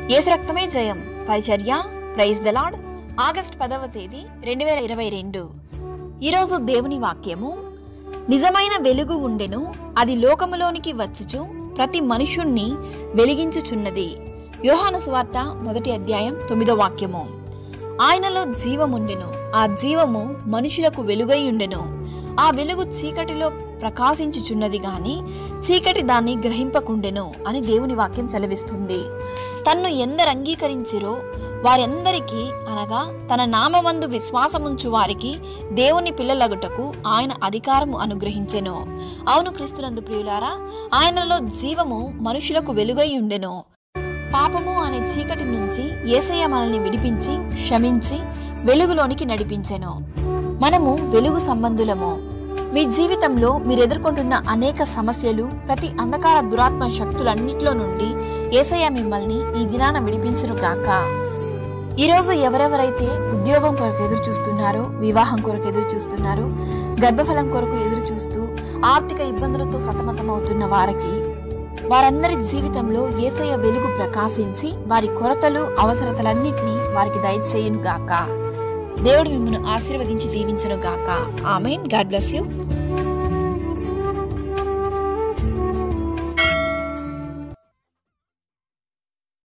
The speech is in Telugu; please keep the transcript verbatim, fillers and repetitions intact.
యేసు రక్తమే జయం పరిచర్య ప్రైజ్ ద లార్డ్. ఆగస్ట్ పదవ తేదీ రెండు వేల ఇరవై రెండు. ఈరోజు దేవుని వాక్యము, నిజమైన వెలుగు ఉండెను, అది లోకములోనికి వచ్చుచు ప్రతి మనుష్యుణ్ణి వెలిగించుచున్నది. యోహాను సువార్త మొదటి అధ్యాయం తొమ్మిదో వాక్యము. ఆయనలో జీవముండెను, ఆ జీవము మనుషులకు వెలుగై ఉండెను. ఆ వెలుగు చీకటిలో ప్రకాశించుచున్నది గాని చీకటి దాన్ని గ్రహింపకుండెను అని దేవుని వాక్యం సెలవిస్తుంది. తన్ను ఎందరు అంగీకరించిరో వారందరికీ, అనగా తన నామమందు విశ్వాసముంచు వారికి దేవుని పిల్లలగుటకు ఆయన అధికారము అనుగ్రహించెను. అవును క్రీస్తునందు ప్రియులారా, ఆయనలో జీవము మనుషులకు వెలుగై ఉండెను. పాపము అనే చీకటి నుంచి యేసయ్య మనల్ని విడిపించి క్షమించి వెలుగులోనికి నడిపించెను. మనము వెలుగు సంబంధులము. మీ జీవితంలో మీరు ఎదుర్కొంటున్న అనేక సమస్యలు, ప్రతి అంధకార దురాత్మ శక్తులన్నిట్లో నుండి యేసయ్య మిమ్మల్ని ఈ దినాన విడిపించును గాక. ఈరోజు ఎవరెవరైతే ఉద్యోగం కొరకు ఎదురు చూస్తున్నారో, వివాహం కొరకు ఎదురు చూస్తున్నారో, గర్భఫలం కొరకు ఎదురు చూస్తూ ఆర్థిక ఇబ్బందులతో సతమతమవుతున్న వారికి, వారందరి జీవితంలో యేసయ్య వెలుగు ప్రకాశించి వారి కొరతలు అవసరతలన్నింటినీ వారికి దయచేయును గాక. దేవుడు మిమ్మల్ని ఆశీర్వదించి దీవించును గాక. ఆమేన్. God bless you.